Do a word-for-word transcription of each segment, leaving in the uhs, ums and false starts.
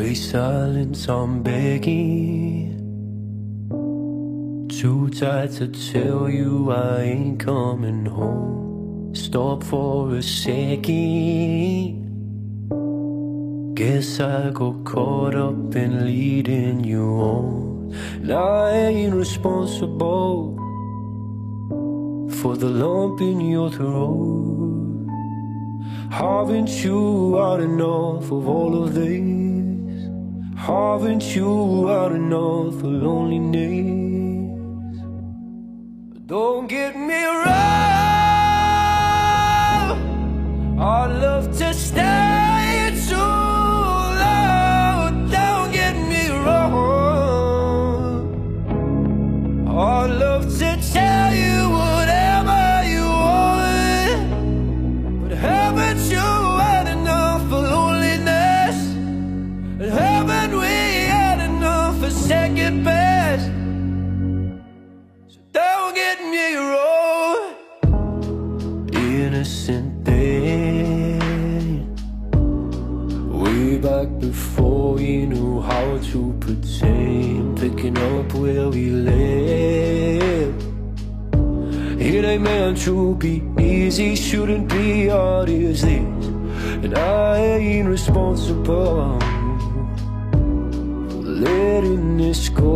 Play silence, I'm begging. Too tired to tell you I ain't coming home. Stop for a second. Guess I got caught up in leading you on. And I ain't responsible for the lump in your throat. Haven't you had enough of all of this? Haven't you had enough of loneliness? Don't get me wrong, I'd love to stay too long. Don't get me wrong, I'd love to tell you whatever you want, but haven't you had enough of loneliness? And haven't we had enough of second best? So don't get me wrong. Innocent then, way back before we knew how to pretend, picking up where we left. It ain't meant to be easy, shouldn't be hard as this. And I ain't responsible for letting this go.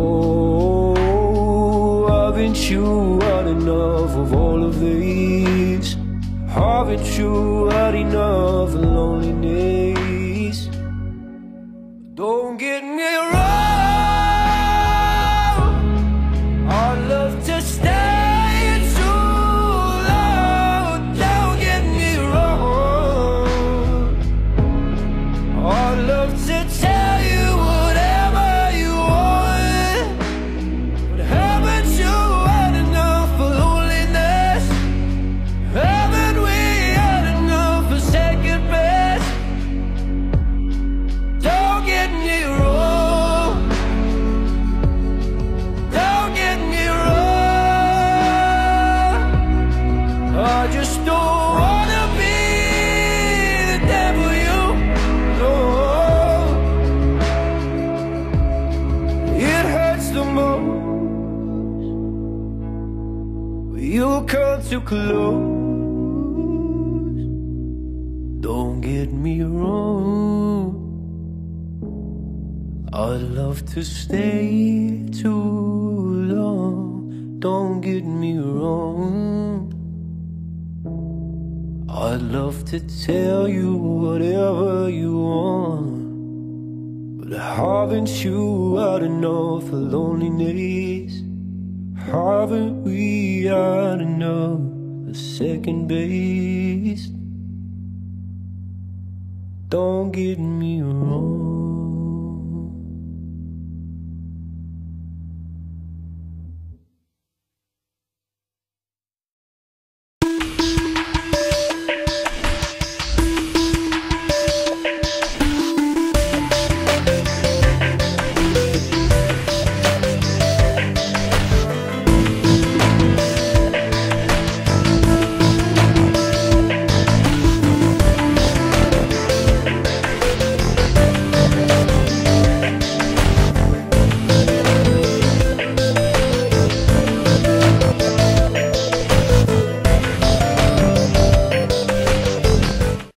Haven't you had enough of all of these? Haven't you had enough of loneliness? Don't get me wrong, I'd love to stay too long. Don't get me wrong, I'd love to tell you whatever you want, but haven't you had enough of loneliness? Haven't we had enough of second best? Don't get me wrong, don't get me wrong, I just don't wanna be the devil you know. It hurts the most when you come too close. Don't get me wrong, I'd love to stay too long. Don't get me wrong, I'd love to tell you whatever you want, but haven't you had enough of loneliness? Haven't we had enough of second base? Don't get me wrong.